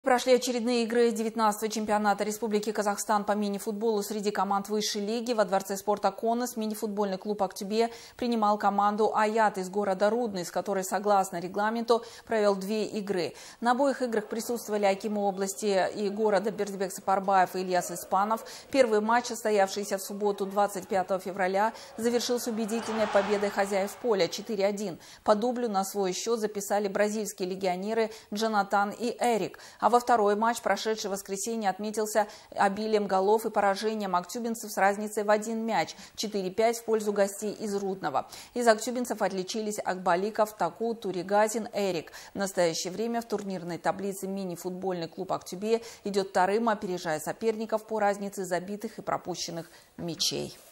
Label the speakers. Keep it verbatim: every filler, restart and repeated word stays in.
Speaker 1: Прошли очередные игры девятнадцатого чемпионата Республики Казахстан по мини-футболу среди команд высшей лиги. Во дворце спорта «Конас» мини-футбольный клуб «Актюбе» принимал команду «Аят» из города Рудный, с которой, согласно регламенту, провел две игры. На обоих играх присутствовали акимы области и города Бердибек Сапарбаев и Ильяс Испанов. Первый матч, состоявшийся в субботу двадцать пятого февраля, завершился убедительной победой хозяев поля четыре один. По дублю на свой счет записали бразильские легионеры Джонатан и Эрик. А во второй матч, прошедший в воскресенье, отметился обилием голов и поражением актюбинцев с разницей в один мяч – четыре пять в пользу гостей из Рудного. Из актюбинцев отличились Акбаликов, Таку, Туригазин, Эрик. В настоящее время в турнирной таблице мини-футбольный клуб «Актюбе» идет вторым, опережая соперников по разнице забитых и пропущенных мячей.